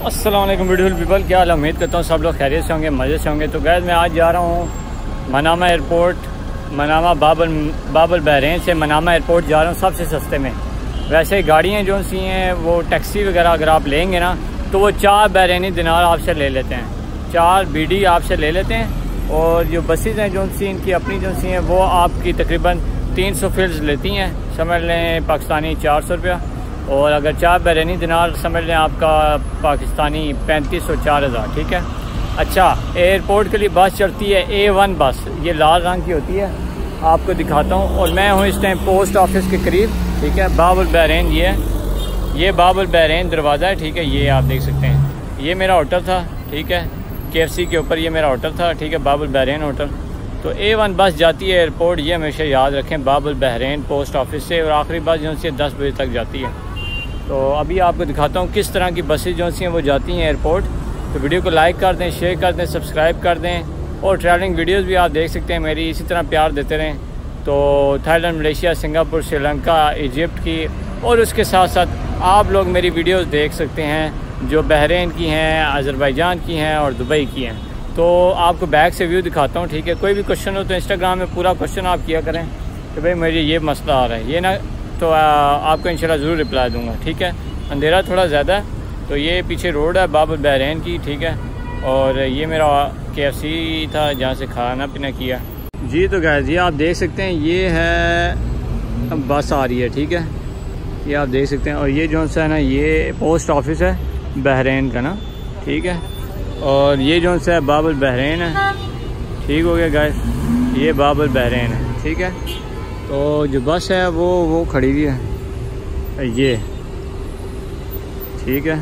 अस्सलाम वालेकुम beautiful people, क्या हाल। उम्मीद करता हूँ सब लोग खैरियत से होंगे, मज़े से होंगे। तो गैस मैं आज जा रहा हूँ Manama airport, Manama Bab al Bahrain से मनामा एयरपोर्ट जा रहा हूँ सबसे सस्ते में। वैसे गाड़ियाँ जो सी हैं वो टैक्सी वगैरह अगर आप लेंगे ना तो वो 4 बहरीनी दिनार आपसे ले लेते हैं, 4 BD आपसे ले लेते हैं। और जो बसेज़ हैं जो सी इनकी अपनी जो सी हैं वो आपकी तकरीबन 300 फिल्स लेती हैं, समझ लें पाकिस्तानी 400 रुपया। और अगर 4 बहरीनी दिनार समझ लें आपका पाकिस्तानी 3500 4000, ठीक है। अच्छा, एयरपोर्ट के लिए बस चलती है A1 बस, ये लाल रंग की होती है, आपको दिखाता हूँ। और मैं हूँ इस टाइम पोस्ट ऑफिस के करीब, ठीक है। बाबल बहरीन ये बाबल बहरीन दरवाज़ा है, ठीक है। ये आप देख सकते हैं, ये मेरा होटल था, ठीक है। KFC के ऊपर ये मेरा होटल था, ठीक है, बाबल बहरीन होटल। तो A1 बस जाती है एयरपोर्ट, ये हमेशा याद रखें, बाबल बहरीन पोस्ट ऑफिस से। और आखिरी बस जो सी 10 बजे तक जाती है। तो अभी आपको दिखाता हूँ किस तरह की बसें जो सी हैं वो जाती हैं एयरपोर्ट। तो वीडियो को लाइक कर दें, शेयर कर दें, सब्सक्राइब कर दें। और ट्रैवलिंग वीडियोस भी आप देख सकते हैं मेरी, इसी तरह प्यार देते रहें। तो Thailand, Malaysia, Singapore, Sri Lanka, Egypt की, और उसके साथ साथ आप लोग मेरी वीडियोस देख सकते हैं जो बहरीन की हैं, अज़रबैजान की हैं और दुबई की हैं। तो आपको बैक से व्यू दिखाता हूँ, ठीक है। कोई भी क्वेश्चन हो तो इंस्टाग्राम में पूरा क्वेश्चन आप किया करें कि भाई मुझे ये मसला आ रहा है, ये ना, तो आपको इंशाल्लाह ज़रूर रिप्लाई दूंगा, ठीक है। अंधेरा थोड़ा ज़्यादा है। तो ये पीछे रोड है बाबल बहरीन की, ठीक है। और ये मेरा KFC था जहाँ से खाना पीना किया जी। तो गाइस ये आप देख सकते हैं, ये है बस आ रही है, ठीक है, ये आप देख सकते हैं। और ये जो सा है ना, ये पोस्ट ऑफिस है बहरीन का ना, ठीक है। और ये जो सा है बाबल बहरीन है, ठीक हो गया गाइस, ये बाबल बहरीन है, ठीक है। तो जो बस है वो खड़ी हुई है, ये, ठीक है।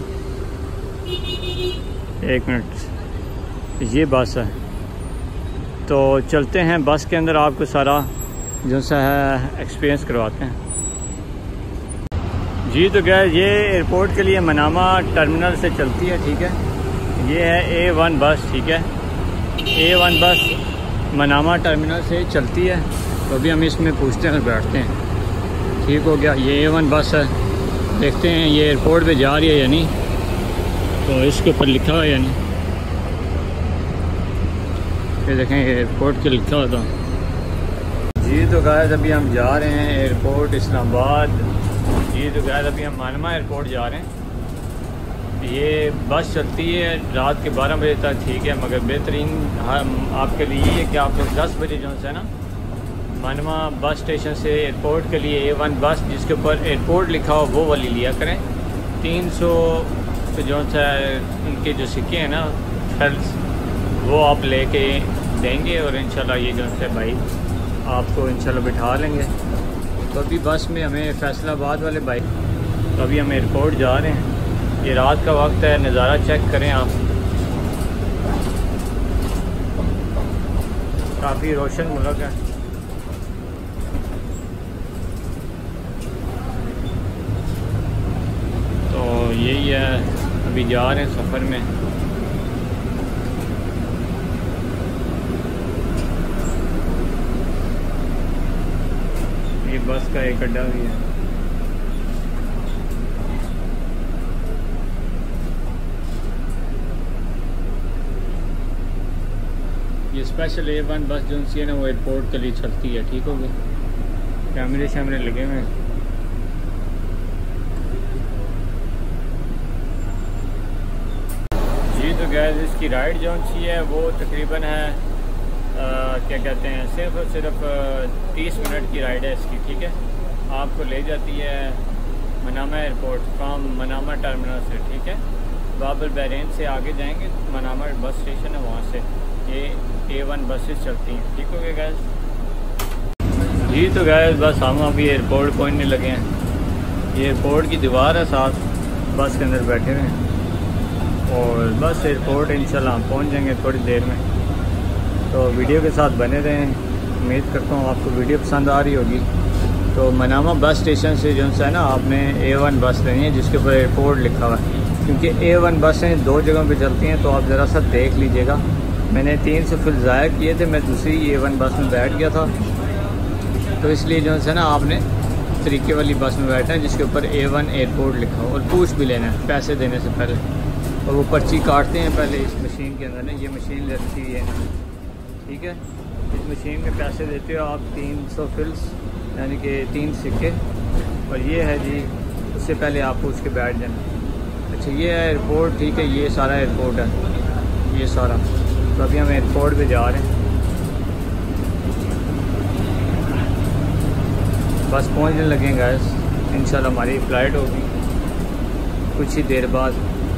1 मिनट, ये बस है। तो चलते हैं बस के अंदर, आपको सारा जो सा है एक्सपीरियंस करवाते हैं जी। तो क्या ये एयरपोर्ट के लिए मनामा टर्मिनल से चलती है, ठीक है। ये है A1 बस, ठीक है। A1 बस मनामा टर्मिनल से चलती है। तो अभी हम इसमें पूछते हैं, बैठते हैं, ठीक हो गया। ये A1 बस है, देखते हैं ये एयरपोर्ट पे जा रही है या नहीं। तो इसके ऊपर लिखा हुआ है या नहीं, ये देखें एयरपोर्ट के लिखा हुआ था जी। तो गाइस अभी हम जा रहे हैं एयरपोर्ट इस्लामाबाद जी। तो गाइस अभी हम मनामा एयरपोर्ट जा रहे हैं। ये बस चलती है रात के 12 बजे तक, ठीक है। मगर बेहतरीन आपके लिए है कि आप लोग 10 बजे जो है ना मनामा बस स्टेशन से एयरपोर्ट के लिए A1 बस जिसके ऊपर एयरपोर्ट लिखा हो वो वाली लिया करें। 300 तो जो सा उनके जो सिक्के हैं ना फल्स, वो आप लेके देंगे और इंशाल्लाह ये जो है भाई आपको इंशाल्लाह बिठा लेंगे। तो अभी बस में हमें फैसलाबाद वाले भाई, तो अभी हम एयरपोर्ट जा रहे हैं। ये रात का वक्त है, नज़ारा चेक करें आप, काफ़ी रोशन मुल्क है। तो यही है, अभी जा रहे हैं सफ़र में। ये बस का एक अड्डा भी है। ये स्पेशल A1 बस जो सी है ना वो एयरपोर्ट के लिए चलती है, ठीक हो गया। कैमरे शैमरे लगे हुए हैं जी। तो गैस इसकी राइड जो सी है वो तकरीबन है क्या कहते हैं, सिर्फ और सिर्फ 30 मिनट की राइड है इसकी, ठीक है। आपको ले जाती है Manama airport from Manama terminal से, ठीक है। बाबल बहरीन से आगे जाएंगे तो मनामा बस स्टेशन है, वहाँ से ये A1 बसेस चलती हैं, ठीक हो गया गैस जी। तो गैस बस हम अभी एयरपोर्ट पहुँचने लगे हैं। ये एयरपोर्ट की दीवार है, साथ बस के अंदर बैठे हुए हैं। और बस एयरपोर्ट इंशाल्लाह हम पहुँच जाएंगे थोड़ी देर में। तो वीडियो के साथ बने रहें, उम्मीद करता हूँ आपको वीडियो पसंद आ रही होगी। तो मनामा बस स्टेशन से जो है ना आपने A1 बस लेनी है जिसके ऊपर एयरपोर्ट लिखा हुआ है, क्योंकि A1 बसें 2 जगहों पे चलती हैं। तो आप ज़रा सा देख लीजिएगा, मैंने 300 फिल ज़ाया किए थे, मैं दूसरी A1 बस में बैठ गया था। तो इसलिए जो है ना आपने तरीके वाली बस में बैठना है जिसके ऊपर A1 एयरपोर्ट लिखा हो, और पूछ भी लेना है पैसे देने से पहले। और वो पर्ची काटते हैं पहले इस मशीन के अंदर ना, ये मशीन रखी हुई है, ठीक है। इस मशीन में पैसे देते हो आप 300 फिल्स यानी कि 3 सिक्के, और ये है जी, उससे पहले आपको उसके बैठ जाना। अच्छा ये है एयरपोर्ट, ठीक है, ये सारा एयरपोर्ट है, ये सारा। तो अभी हम एयरपोर्ट पे जा रहे हैं, बस पहुंचने लगेंगे गाइस, इंशाल्लाह हमारी फ़्लाइट होगी कुछ ही देर बाद।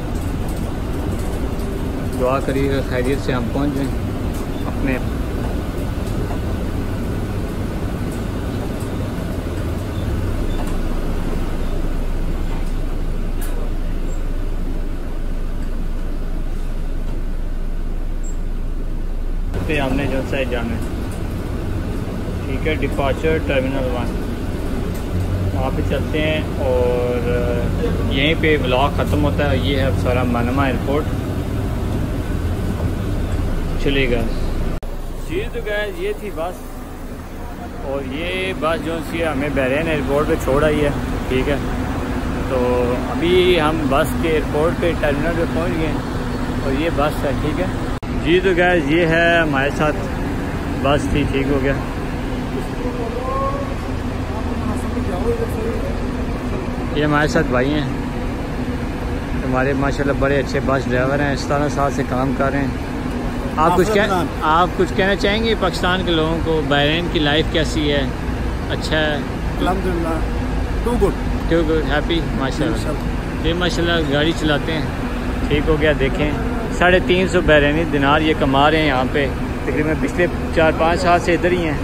दुआ करिएगा खैरियत से हम पहुंच जाएं अपने। हमने जो साइड जाना है, ठीक है, डिपार्चर टर्मिनल 1 वहाँ पे चलते हैं और यहीं पे ब्लॉग ख़त्म होता है। ये है सारा मनामा एयरपोर्ट, चलेगा जी। तो गैस ये थी बस, और ये बस जो सी हमें बहरीन एयरपोर्ट पे छोड़ आई है, ठीक है। तो अभी हम बस के एयरपोर्ट पे टर्मिनल पे पहुँच गए और ये बस है, ठीक है जी। तो गैस ये है हमारे साथ बस थी, ठीक हो गया। ये हमारे साथ भाई हैं, हमारे माशाल्लाह बड़े अच्छे बस ड्राइवर हैं, 17 साल से काम कर रहे हैं। आप कुछ कहना चाहेंगे पाकिस्तान के लोगों को, बहरीन की लाइफ कैसी है? अच्छा है अल्हम्दुलिल्लाह, टू गुड, हैप्पी माशाल्लाह। ये माशाल्लाह गाड़ी चलाते हैं, ठीक हो गया। देखें 350 बहरीनी दिनार ये कमा रहे हैं यहाँ पे, तकरीबन पिछले 4-5 साल से इधर ही हैं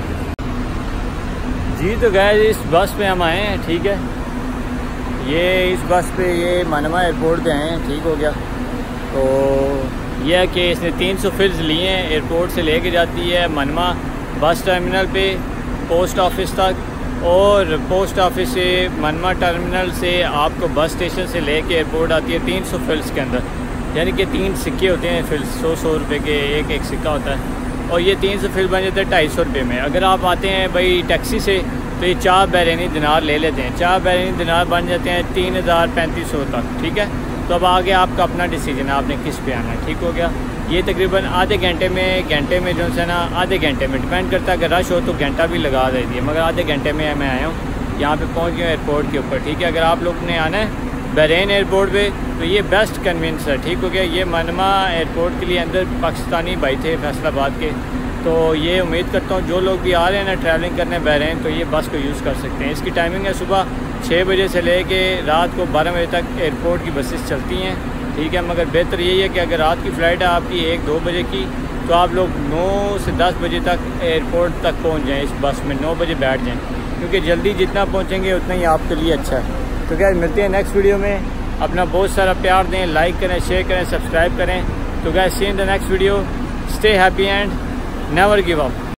जी। तो गए इस बस पे हम आए हैं, ठीक है। ये इस बस पे ये मनामा एयरपोर्ट पे आए हैं, ठीक हो गया। तो यह है कि इसने 300 फिल्स लिए हैं, एयरपोर्ट से लेके जाती है मनामा बस टर्मिनल पे पोस्ट ऑफिस तक, और पोस्ट ऑफिस से मनामा टर्मिनल से आपको बस स्टेशन से लेके एयरपोर्ट आती है 300 फिल्स के अंदर, यानी कि 3 सिक्के होते हैं फिल्स, 100 रुपये के एक सिक्का होता है, और ये 300 फिल बन जाते हैं 250 रुपये में। अगर आप आते हैं भाई टैक्सी से तो ये 4 बहरीनी दिनार ले लेते हैं, 4 बहरीनी दिनार बन जाते हैं 3035 तक, ठीक है। तो अब आगे आपका अपना डिसीजन है, आपने किस पे आना है, ठीक हो गया। ये तकरीबन आधे घंटे में जो है ना, आधे घंटे में डिपेंड करता है, अगर रश हो तो घंटा भी लगा देती है, मगर आधे घंटे में मैं आया हूँ, यहाँ पे पहुँच गया एयरपोर्ट के ऊपर, ठीक है। अगर आप लोग ने आना है बहरीन एयरपोर्ट पे तो ये बेस्ट कन्वीनियंस है, ठीक हो गया। ये मनामा एयरपोर्ट के लिए अंदर पाकिस्तानी भाई थे फैसलाबाद के, तो ये उम्मीद करता हूँ जो लोग भी आ रहे हैं ना ट्रैवलिंग करने बहरीन, तो ये बस को यूज़ कर सकते हैं। इसकी टाइमिंग है सुबह 6 बजे से लेके रात को 12 बजे तक एयरपोर्ट की बसेस चलती हैं, ठीक है। मगर बेहतर यही है कि अगर रात की फ़्लाइट है आपकी 1-2 बजे की, तो आप लोग 9 से 10 बजे तक एयरपोर्ट तक पहुँच जाएँ, इस बस में 9 बजे बैठ जाएँ, क्योंकि जल्दी जितना पहुँचेंगे उतना ही आपके लिए अच्छा है। तो क्या मिलते हैं नेक्स्ट वीडियो में, अपना बहुत सारा प्यार दें, लाइक करें, शेयर करें, सब्सक्राइब करें। तो guys see in the next video, stay happy and never give up.